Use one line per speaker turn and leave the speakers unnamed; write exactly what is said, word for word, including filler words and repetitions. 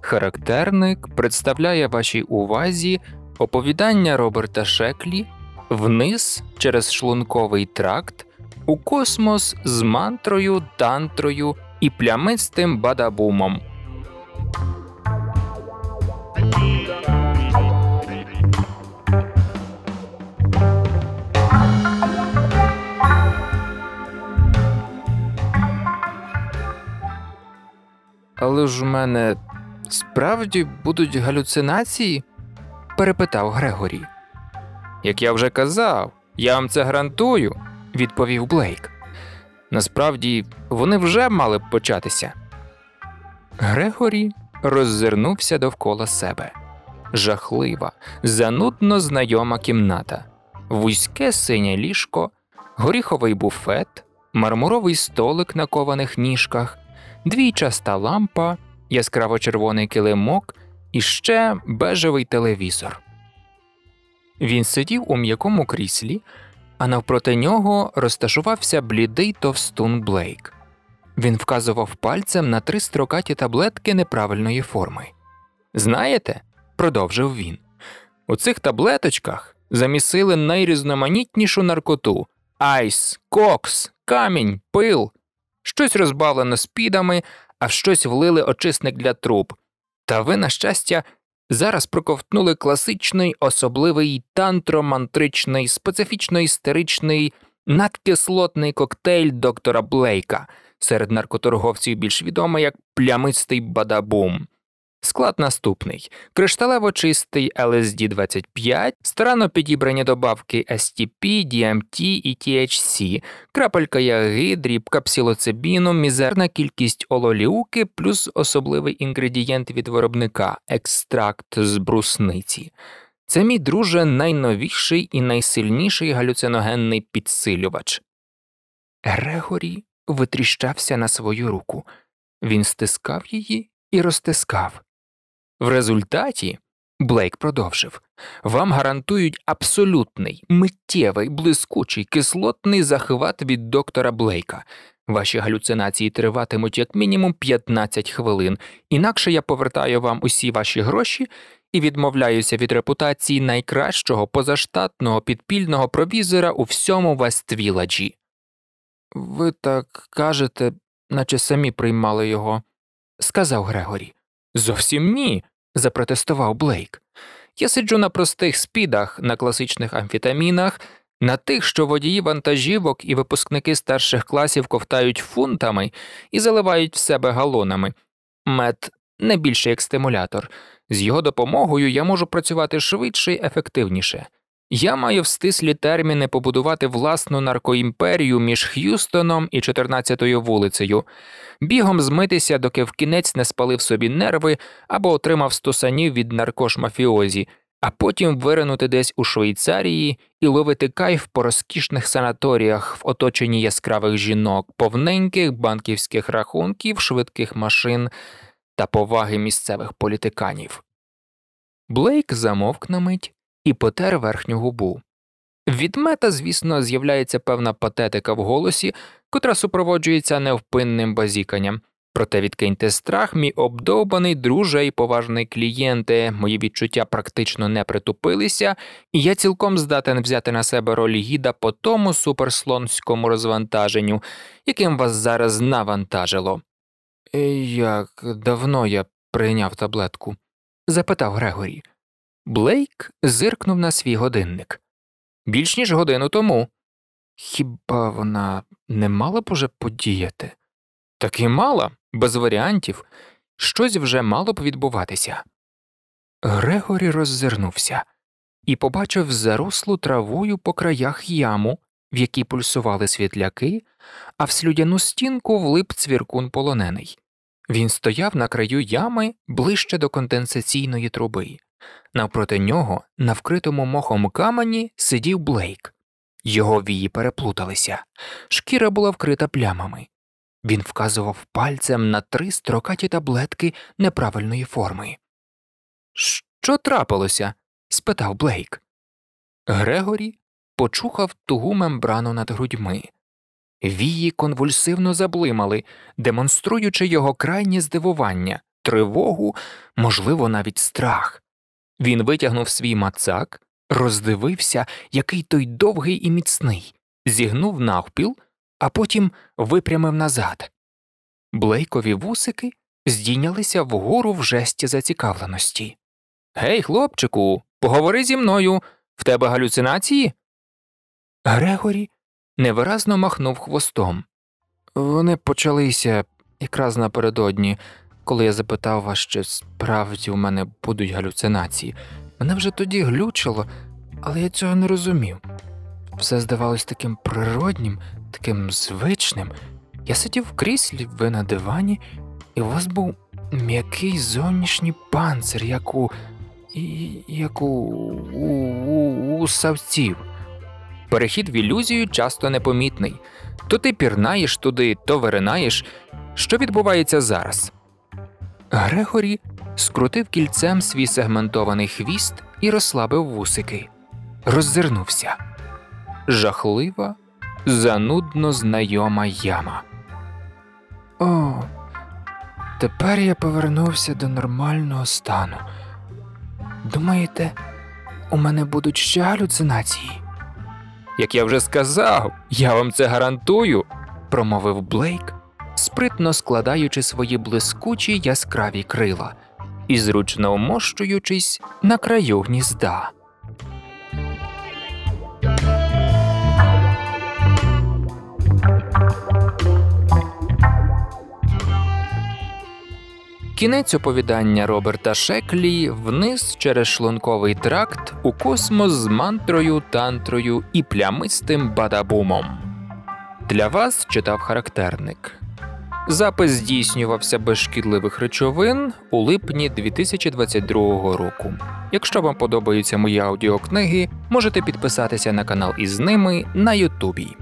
Характерник представляє вашій увазі оповідання Роберта Шеклі «Вниз через шлунковий тракт у космос з мантрою, тантрою і плямистим бадабумом». «Але ж у мене справді будуть галюцинації?» – перепитав Грегорі. «Як я вже казав, я вам це гарантую», – відповів Блейк. «Насправді, вони вже мали б початися». Грегорі роззирнувся довкола себе. Жахлива, занудно знайома кімната. Вузьке синє ліжко, горіховий буфет, мармуровий столик на кованих ніжках, двійчаста лампа, яскраво-червоний килимок і ще бежевий телевізор. Він сидів у м'якому кріслі, а навпроти нього розташувався блідий товстун Блейк. Він вказував пальцем на три строкаті таблетки неправильної форми. «Знаєте», – продовжив він, – «у цих таблеточках замісили найрізноманітнішу наркоту – айс, кокс, камінь, пил. Щось розбавлено спідами, а в щось влили очисник для труб. Та ви, на щастя, зараз проковтнули класичний, особливий тантро-мантричний, специфічно-істеричний, надкислотний коктейль доктора Блейка, серед наркоторговців більш відомий як плямистий бадабум. Склад наступний. Кришталево чистий ел ес ді двадцять п'ять, старанно підібрані добавки ес ті пі, ді ем ті і ті ейч сі, крапелька яги, дрібка псилоцибіну, мізерна кількість ололіуки плюс особливий інгредієнт від виробника – екстракт з брусниці. Це, мій друже, найновіший і найсильніший галюциногенний підсилювач». Грегорі витріщався на свою руку. Він стискав її і розтискав. В результаті, Блейк продовжив, вам гарантують абсолютний, миттєвий, блискучий, кислотний захват від доктора Блейка. Ваші галюцинації триватимуть як мінімум п'ятнадцять хвилин, інакше я повертаю вам усі ваші гроші і відмовляюся від репутації найкращого позаштатного підпільного провізора у всьому Вествіладжі. «Ви так кажете, наче самі приймали його», – сказав Грегорі. «Зовсім ні», – запротестував Блейк. «Я сиджу на простих спідах, на класичних амфетамінах, на тих, що водії вантажівок і випускники старших класів ковтають фунтами і заливають в себе галонами. Мед не більше як стимулятор. З його допомогою я можу працювати швидше і ефективніше. Я маю в стислі терміни побудувати власну наркоімперію між Х'юстоном і чотирнадцятою вулицею, бігом змитися, доки вкінець не спалив собі нерви або отримав стосанів від наркош-мафіозі, а потім виринути десь у Швейцарії і ловити кайф по розкішних санаторіях в оточенні яскравих жінок, повненьких банківських рахунків, швидких машин та поваги місцевих політиканів». Блейк замовк на мить і потер верхню губу. Від мета, звісно, з'являється певна патетика в голосі, котра супроводжується невпинним базіканням. Проте відкиньте страх, мій обдовбаний друже і поважний клієнте, мої відчуття практично не притупилися, і я цілком здатен взяти на себе роль гіда по тому суперслонському розвантаженню, яким вас зараз навантажило. «Як давно я прийняв таблетку?» – запитав Грегорі. Блейк зиркнув на свій годинник. «Більш ніж годину тому». «Хіба вона не мала б уже подіяти?» «Так і мала, без варіантів. Щось вже мало б відбуватися». Грегорі роззирнувся і побачив зарослу травою по краях яму, в якій пульсували світляки, а в слюдяну стінку влип цвіркун полонений. Він стояв на краю ями ближче до конденсаційної труби. Навпроти нього, на вкритому мохом камені, сидів Блейк. Його вії переплуталися, шкіра була вкрита плямами. Він вказував пальцем на три строкаті таблетки неправильної форми. «Що трапилося?» – спитав Блейк. Грегорі почухав тугу мембрану над грудьми. Вії конвульсивно заблимали, демонструючи його крайнє здивування, тривогу, можливо, навіть страх. Він витягнув свій мацак, роздивився, який той довгий і міцний, зігнув навпіл, а потім випрямив назад. Блейкові вусики здійнялися вгору в жесті зацікавленості. «Гей, хлопчику, поговори зі мною, в тебе галюцинації?» Грегорі невиразно махнув хвостом. «Вони почалися якраз напередодні, коли я запитав вас, чи справді у мене будуть галюцинації. Мене вже тоді глючило, але я цього не розумів. Все здавалось таким природнім, таким звичним. Я сидів в кріслі, ви на дивані, і у вас був м'який зовнішній панцир, як у... як у... у... у... у савців». Перехід в ілюзію часто непомітний. То ти пірнаєш туди, то виринаєш. Що відбувається зараз? Грегорі скрутив кільцем свій сегментований хвіст і розслабив вусики. Роззирнувся. Жахлива, занудно знайома яма. О, тепер я повернувся до нормального стану. Думаєте, у мене будуть ще галюцинації? Як я вже сказав, я вам це гарантую, промовив Блейк, спритно складаючи свої блискучі яскраві крила і зручно вмощуючись на краю гнізда. Кінець оповідання Роберта Шеклі «Вниз через шлунковий тракт у космос з мантрою, тантрою і плямистим бадабумом». Для вас читав Характерник. Запис здійснювався без шкідливих речовин у липні дві тисячі двадцять другого року. Якщо вам подобаються мої аудіокниги, можете підписатися на канал із ними на Ютубі.